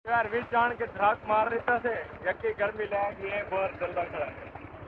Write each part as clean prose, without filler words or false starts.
यार भी जान के धड़ाक मार देता से यकी गर्मी लगी है बहुत चलता खड़ा है।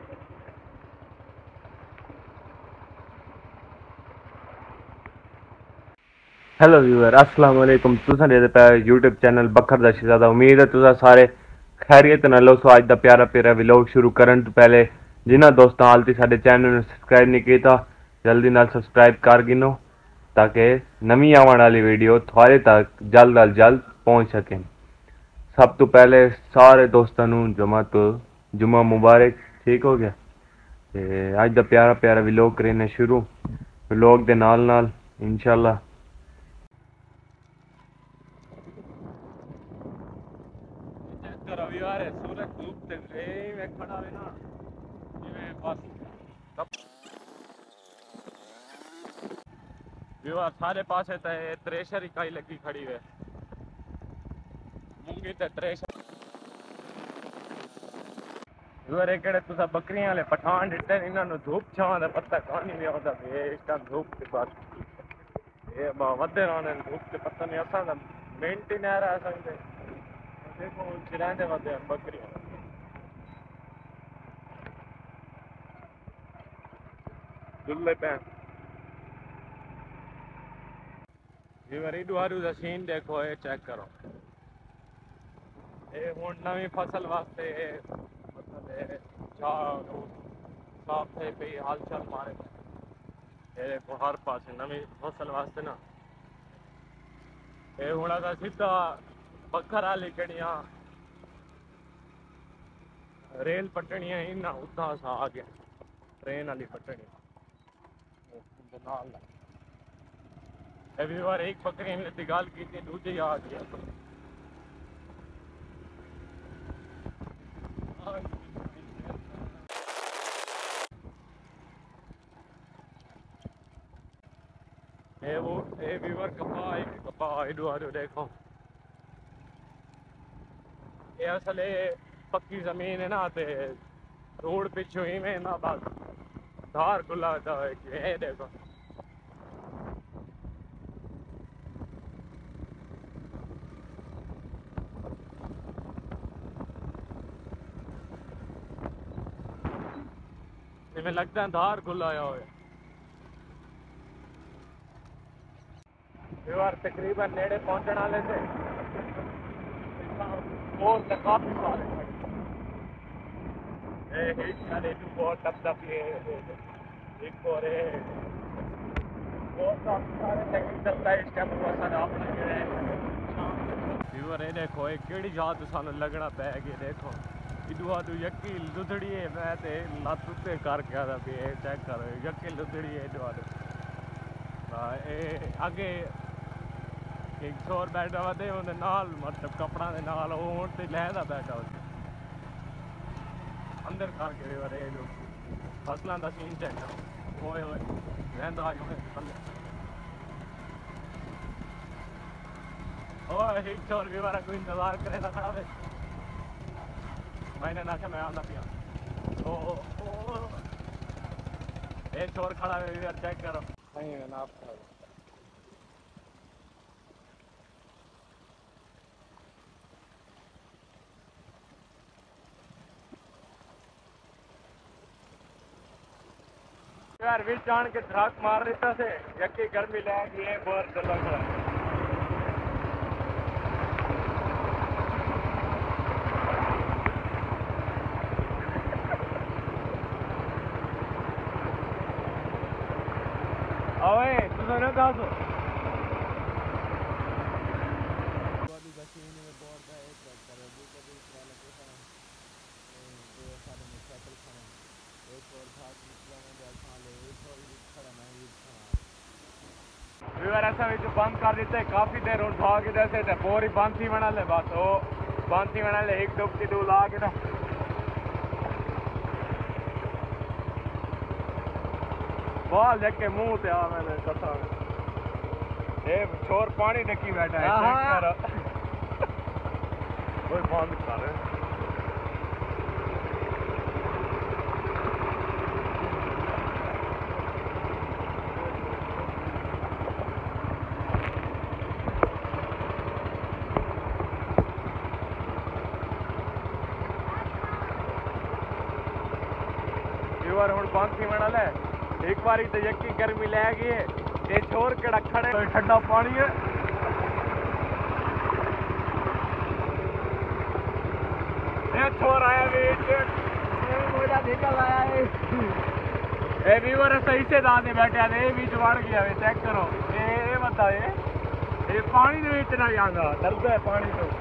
हेलो व्यूअर अस्सलाम वालेकुम। तुसां दे पे यूट्यूब चैनल बकर दा शहजादा। उम्मीद है तुसा सारे खैरियत नाल हो। सो अज दा प्यारा प्यारा व्लॉग शुरू करन तो पहले जिन्हां दोस्तां हाल ती साडे चैनल नूं सब्सक्राइब नहीं कीता जल्दी नाल सब्सक्राइब कर गिनो ताकि नवी आवन वाली वीडियो थोड़े तक जल्द अज जल्द पहुंच सकें। सब तो पहले सारे दोस्तां नूं जुमा मुबारक। ठीक हो गया ते अज दा प्यारा प्यारा व्लॉग करने शुरू। व्लॉग दे नाल नाल इंशाल्लाह रविवार है सूरज धूप ते में खड़ा है ना जिवें बस विवार सारे पासे ते त्रेशर इकाई लगी खड़ी है मूंगी ते त्रेशर विवार एकड़े तुसा बकरियां वाले पठान दिते इन्हां नूं धूप छां दा पत्ता कानी नहीं आंदा इस टाइम धूप ते बस ये वधे रहने धूप ते पत्ता नहीं असां दा मिनट ही नहीं रह सकते। देखो चिरांदे वधे बकरियां दुल्ले पैन विवार इडू दा सीन देखो ये चेक करो। ये हुण नवी फसल वास्ते मतलब साफ थे पी हाल चाल मारे ये देखो हर पास नवी फसल वास्ते ना ये हुण असां सीधा बखर वाली कड़ियां रेल पटड़ियां ही ना उदा असां आ गया ट्रेन वाली पटड़ी अभी बार एक बकरी ने गल की दूजे आ गया ये व्यूवर कपा इडू देखो ये असल पक्की जमीन है ना ते रोड पिछू ही में ना बस धार खुला ये देखो इवें लगता है धार खुला हो व्यूवर तकरीबन नेड़े पहुंचने वाले थे और काफी सारे बहुत टप एक और बहुत काफी सारे टेक्निकल लाइट व्यूवर ये देखो एक केड़ी जात सानू लगना पै गई देखो इडू तू यकी लुधड़ी है मैं ते लत्त उत्ते करके ਆਦਾ भी ये चेक करो यकी लुधड़ी है इडू आगे एक शोर बैठा हुआ थे उन्हें नाल मतलब कपड़ा दे नाल वो ते लहदा बैठा हो अंदर करके व्यूवर ये जो फसलों का सीन चेक करो ओए ओए लहदा आ ओए एक शोर व्यूवर को इंतजार करे ना खड़ा है मैंने ना मैं आंदा पिया ओ ये शोर खड़ा है व्यूवर चेक करो नहीं है ना यार भी जान के धड़ाक मार देता से यकी गर्मी लगी है बहुत चलता खड़ा है। ओए तू सुनो दासो ऐसा भी जो बंद कर देते काफी देर और भाग जैसे थे पूरी बंद थी बना ले बस वो बंद थी बना ले एक डुबकी दो ला के ना बाल देख के मुंह ते आ मैंने कथा ये छोर पानी डकी बैठा है कोई बंद कर व्यूअर हुण कौन सी मना ले एक बारी तो यकी गर्मी ले गई है ये छोर केड़ा खड़े तो ठंडा पानी है ये छोर आया मोड़ा निकल आया है ए व्यूअर सही से दाने बैठे ने बीच वड़ गया वे चेक करो ये बता ये पानी दे विच ना जांदा डरदा है पानी तो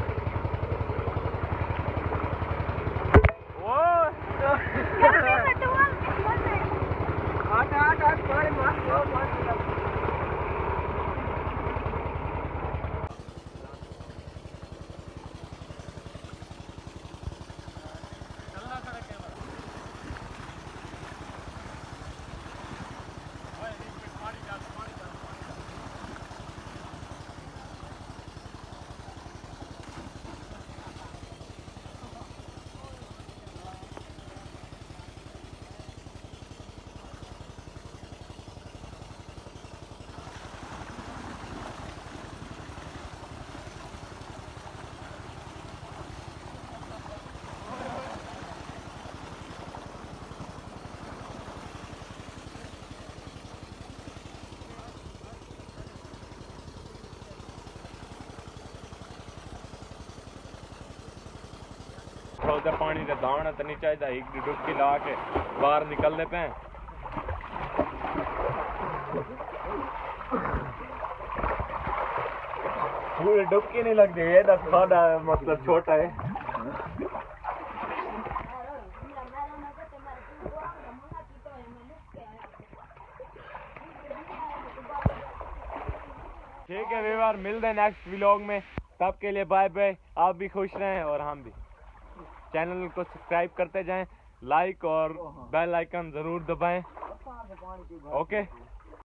ओ आटा पानी मस्त उधर पानी का दाना तो नहीं चाहिए एक डुबकी ला के बाहर निकलने पे पूरी डुबकी नहीं लगती ये तो खाना मतलब छोटा है ठीक है व्यवहार मिलते हैं नेक्स्ट व्लॉग में तब के लिए बाय बाय आप भी खुश रहें और हम भी चैनल को सब्सक्राइब करते जाएं लाइक और बेल आइकन जरूर दबाएं ओके